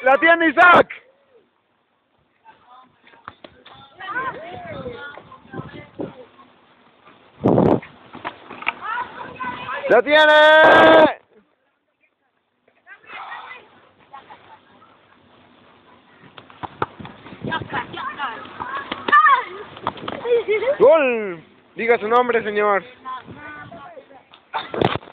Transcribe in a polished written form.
La tiene Isaac. ¡La tiene! ¡Gol! Diga su nombre, señor.